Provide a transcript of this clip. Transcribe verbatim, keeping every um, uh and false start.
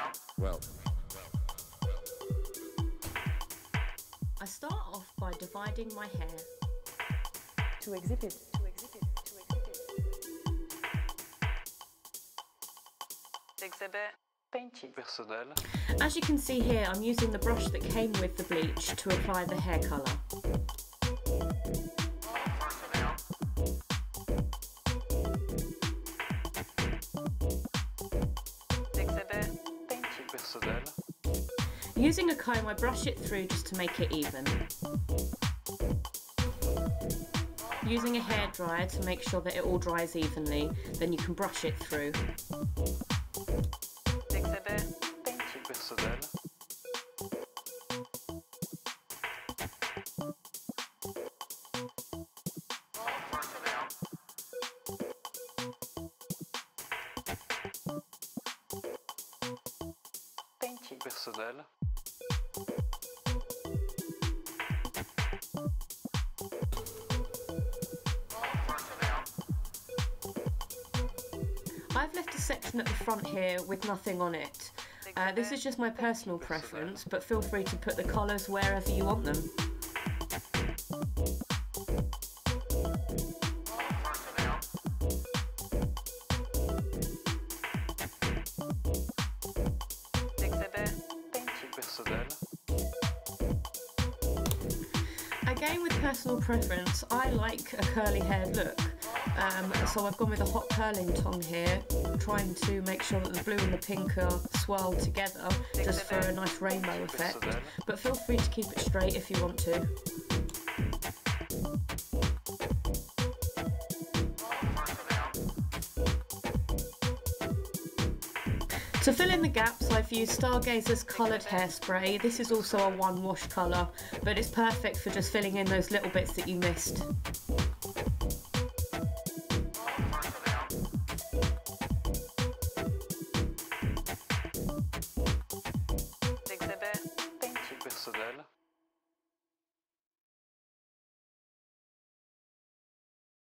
Well, I start off by dividing my hair. To exhibit, to exhibit, to exhibit. Exhibit. Painted. Personnel. As you can see here, I'm using the brush that came with the bleach to apply the hair colour. Exhibit. Painted. Personnel. Using a comb, I brush it through just to make it even. Using a hairdryer to make sure that it all dries evenly, then you can brush it through. Exhibit. Painted. Personnel. Painted. Personnel. I've left a section at the front here with nothing on it. Uh, this is just my personal preference, but feel free to put the colours wherever you want them. Exhibit. Painted. Personnel. Again, with personal preference, I like a curly haired look. Um, so I've gone with a hot curling tong here, trying to make sure that the blue and the pink are swirled together, just for a nice rainbow effect. But feel free to keep it straight if you want to. To fill in the gaps, I've used Stargazer's coloured hairspray. This is also a one wash colour, but it's perfect for just filling in those little bits that you missed.